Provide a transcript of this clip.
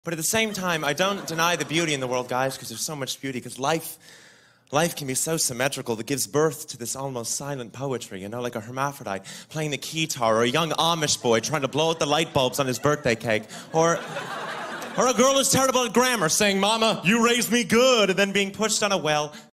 But at the same time, I don't deny the beauty in the world, guys, because there's so much beauty, because life can be so symmetrical that gives birth to this almost silent poetry, you know, like a hermaphrodite playing the guitar, or a young Amish boy trying to blow out the light bulbs on his birthday cake, or a girl who's terrible at grammar saying, "Mama, you raised me good," and then being pushed on a well.